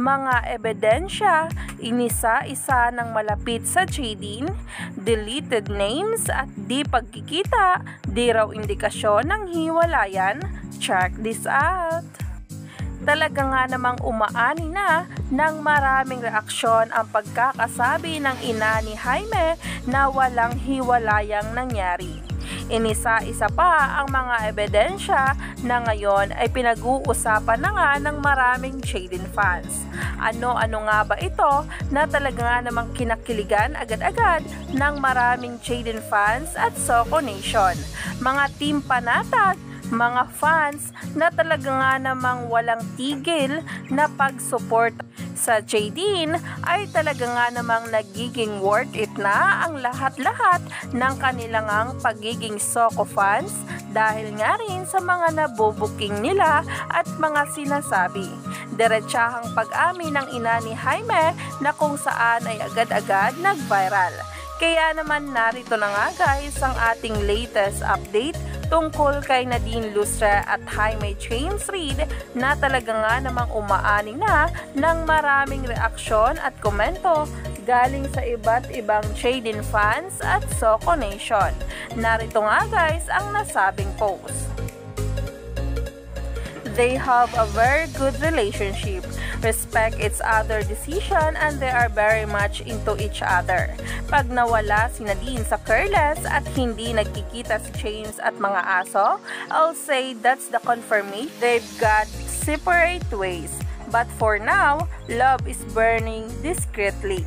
mga ebidensya, inisa-isa ng malapit sa Jadine, deleted names at di pagkikita, di raw indikasyon ng hiwalayan. Check this out! Talaga nga namang umaani na ng maraming reaksyon ang pagkakasabi ng ina ni Jaime na walang hiwalayang nangyari. Inisa-isa pa ang mga ebidensya na ngayon ay pinag-uusapan na nga ng maraming Jadine fans. Ano-ano nga ba ito na talaga nga namang kinakiligan agad-agad ng maraming Jadine fans at Soco Nation? Mga team panatag, mga fans na talaga nga namang walang tigil na pag-support sa Jadine ay talaga nga namang nagiging worth it na ang lahat-lahat ng kanilang pagiging Soco fans dahil nga rin sa mga nabubuking nila at mga sinasabi. Diretsahang pag-amin ng ina ni Jaime na kung saan ay agad-agad nag-viral. Kaya naman narito na nga guys ang ating latest update tungkol kay Nadine Lustre at Jaime James Reid na talaga nga namang umaani na ng maraming reaksyon at komento galing sa iba't ibang Jadine fans at Soco Nation. Narito nga guys ang nasabing post. They have a very good relationship, respect each other's decision, and they are very much into each other. Pag nawala si Nadine sa Careless at hindi nagkikita si James at mga aso, I'll say that's the confirmation they've got separate ways. But for now, love is burning discreetly.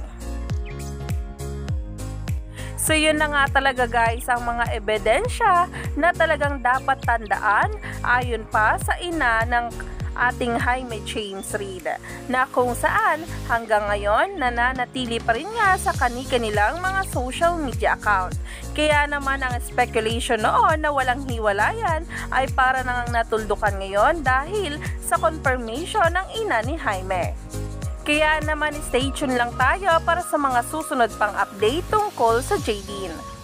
So yun na nga talaga guys ang mga ebidensya na talagang dapat tandaan ayon pa sa ina ng ating Jaime James Reid na kung saan hanggang ngayon nananatili pa rin nga sa kanilang mga social media account. Kaya naman ang speculation noon na walang hiwalayan ay para nang natuldukan ngayon dahil sa confirmation ng ina ni Jaime. Kaya naman stay tuned lang tayo para sa mga susunod pang update tungkol sa Jadine.